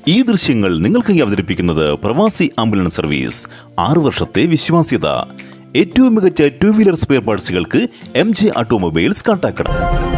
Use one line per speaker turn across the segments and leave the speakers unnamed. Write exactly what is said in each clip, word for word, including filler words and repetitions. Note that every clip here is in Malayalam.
ഈ ദൃശ്യങ്ങൾ നിങ്ങൾക്കായി അവതരിപ്പിക്കുന്നത് പ്രവാസി ആംബുലൻസ് സർവീസ്. ആറു വർഷത്തെ വിശ്വാസ്യത. ഏറ്റവും മികച്ച ടൂ വീലർ സ്പെയർ പാർട്സുകൾക്ക് എം ജെ ഓട്ടോമൊബൈൽസ് കാട്ടാക്കട.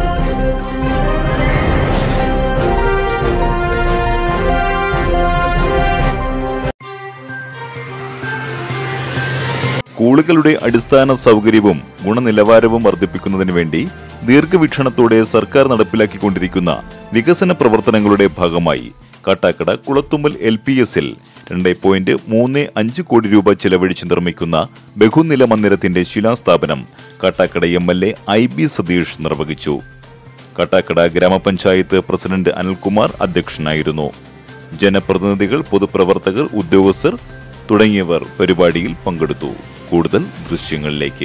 സ്കൂളുകളുടെ അടിസ്ഥാന സൗകര്യവും ഗുണനിലവാരവും വർദ്ധിപ്പിക്കുന്നതിന് വേണ്ടി ദീർഘവീക്ഷണത്തോടെ സർക്കാർ നടപ്പിലാക്കിക്കൊണ്ടിരിക്കുന്ന വികസന പ്രവർത്തനങ്ങളുടെ ഭാഗമായി കാട്ടാക്കട കുളത്തുമ്മൽ എൽ പി എസിൽ രണ്ട് പോയിന്റ് മൂന്ന് അഞ്ച് കോടി രൂപ ചെലവഴിച്ച് നിർമ്മിക്കുന്ന ബഹുനില മന്ദിരത്തിന്റെ ശിലാസ്ഥാപനം Kattakada M L A I B Sathish നിർവഹിച്ചു. കാട്ടാക്കട ഗ്രാമപഞ്ചായത്ത് പ്രസിഡന്റ് അനിൽകുമാർ അധ്യക്ഷനായിരുന്നു. ജനപ്രതിനിധികൾ, പൊതുപ്രവർത്തകർ, ഉദ്യോഗസ്ഥർ തുടങ്ങിയവർ പരിപാടിയിൽ പങ്കെടുത്തു. കൂടുതൽ ദൃശ്യങ്ങളിലേക്ക്.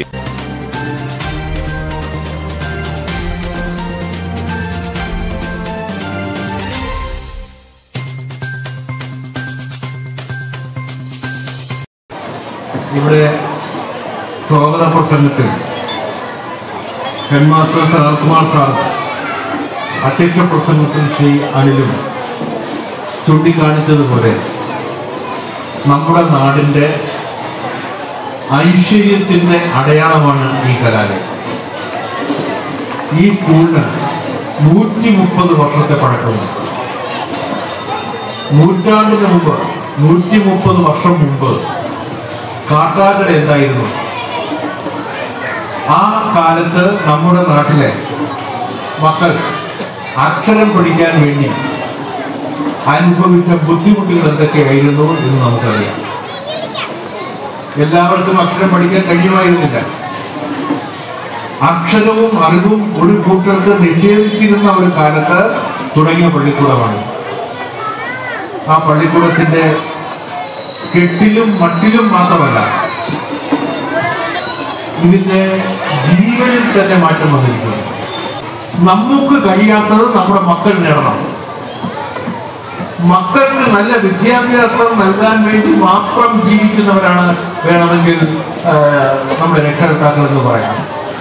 ഇവിടെ സ്വാഗത പ്രസംഗത്തിൽ ഹെഡ്മാസ്റ്റർ സനൽകുമാർ സാർ, അധ്യക്ഷ പ്രസംഗത്തിൽ ശ്രീ അനിലും ചൂണ്ടിക്കാണിച്ചതുപോലെ നമ്മുടെ നാടിൻ്റെ ഐശ്വര്യത്തിൻ്റെ അടയാളമാണ് ഈ കലാലയം. ഈ സ്കൂളിന് നൂറ്റി മുപ്പത് വർഷത്തെ പഴക്കമുണ്ട്. നൂറ്റാണ്ടിന് മുമ്പ്, നൂറ്റി മുപ്പത് വർഷം മുമ്പ് കാട്ടാക്കട എന്തായിരുന്നു? ആ കാലത്ത് നമ്മുടെ നാട്ടിലെ മക്കൾ അക്ഷരം പഠിക്കാൻ വേണ്ടി അനുഭവിച്ച ബുദ്ധിമുട്ടുകൾ എന്തൊക്കെയായിരുന്നു എന്ന് നമുക്കറിയാം. എല്ലാവർക്കും അക്ഷരം പഠിക്കാൻ കഴിയുമായിരുന്നില്ല. അക്ഷരവും അറിവും ഒരു കൂട്ടർക്ക് നിഷേധിച്ചിരുന്ന ഒരു കാലത്ത് തുടങ്ങിയ പള്ളിക്കൂടമാണ്. ആ പള്ളിക്കൂടത്തിന്റെ കെട്ടിലും മട്ടിലും മാത്രമല്ല, ഇതിന്റെ ജീവനിൽ തന്നെ മാറ്റം വന്നിരിക്കുന്നു. നമുക്ക് കഴിയാത്തത് നമ്മുടെ മക്കൾ നേടണം. മക്കൾക്ക് നല്ല വിദ്യാഭ്യാസം നൽകാൻ വേണ്ടി മാത്രം ജീവിക്കുന്നവരാണ് വേണമെങ്കിൽ നമ്മുടെ രക്ഷകർത്താക്കൾ എന്ന് പറയാം.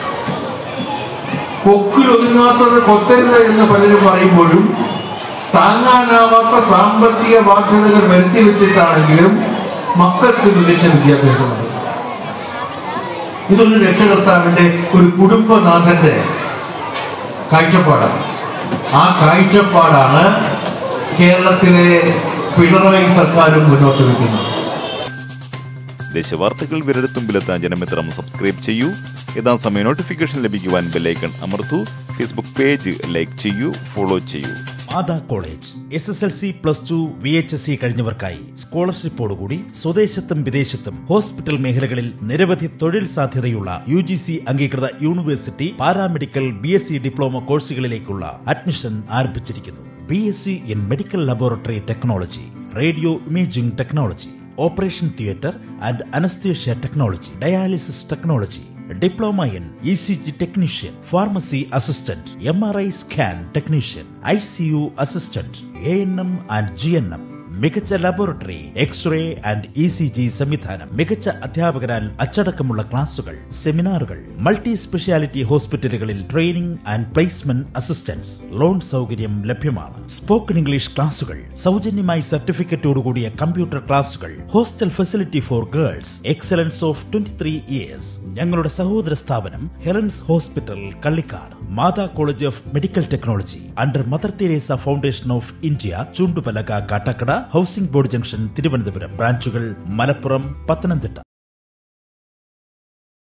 കൊക്കിലൊതുങ്ങാത്തത് കൊത്തരുത് എന്ന് പലരും പറയുമ്പോഴും താങ്ങാനാവാത്ത സാമ്പത്തിക ബാധ്യതകൾ വരുത്തി വെച്ചിട്ടാണെങ്കിലും മക്കൾക്ക് മികച്ച വിദ്യാഭ്യാസമുണ്ട്. ഇതൊരു രക്ഷകർത്താവിന്റെ, ഒരു കുടുംബനാഥന്റെ കാഴ്ചപ്പാടാണ്. ആ കാഴ്ചപ്പാടാണ് കേരളത്തിലെ പിണറായി സർക്കാരും മുന്നോട്ട് വയ്ക്കുന്നത്.
ദേശവാർത്തകൾ വിരൽത്തുമ്പിലെത്താൻ ജനമിത്രം സബ്സ്ക്രൈബ് ചെയ്യൂ. യഥാസമയം നോട്ടിഫിക്കേഷൻ ലഭിക്കുവാൻ ബെല്ലൈക്കൺ അമർത്തൂ. ഫേസ്ബുക്ക് പേജ് ലൈക്ക് ചെയ്യൂ, ഫോളോ ചെയ്യൂ.
Matha college S S L C plus two V H S C കഴിഞ്ഞവർക്കായി സ്കോളർഷിപ്പോടുകൂടി സ്വദേശത്തും വിദേശത്തും ഹോസ്പിറ്റൽ മേഖലകളിൽ നിരവധി തൊഴിൽ സാധ്യതയുള്ള യു ജി സി അംഗീകൃത university paramedical B S C diploma കോഴ്സുകളിലേക്കുള്ള അഡ്മിഷൻ ആരംഭിച്ചിരിക്കുന്നു. B S C in medical laboratory technology, radio imaging technology, operation theatre and anaesthesia technology, dialysis technology, diploma in E C G technician, pharmacy assistant, M R I scan technician, I C U assistant, A N M and G N M, മികച്ച laboratory, x-ray and E C G സംവിധാനം, മികച്ച അധ്യാപകരാൽ അച്ചടക്കമുള്ള ക്ലാസുകൾ, സെമിനാറുകൾ, മൾട്ടി സ്പെഷ്യാലിറ്റി ഹോസ്പിറ്റലുകളിൽ training and placement assistance, loan സൗകര്യം ലഭ്യമാണ്. സ്പോക്കൺ ഇംഗ്ലീഷ് ക്ലാസുകൾ, സൗജന്യമായി സർട്ടിഫിക്കറ്റോടുകൂടിയ കമ്പ്യൂട്ടർ ക്ലാസുകൾ, hostel facility for girls, excellence of twenty three years. ഞങ്ങളുടെ സഹോദര സ്ഥാപനം Helen's hospital, Kallikkad. Matha college of medical technology under Mother Teresa foundation of India, Chundupalaka, Kattakada, housing board junction, Thiruvananthapuram. ബ്രാഞ്ചുകൾ മലപ്പുറം, പത്തനംതിട്ട.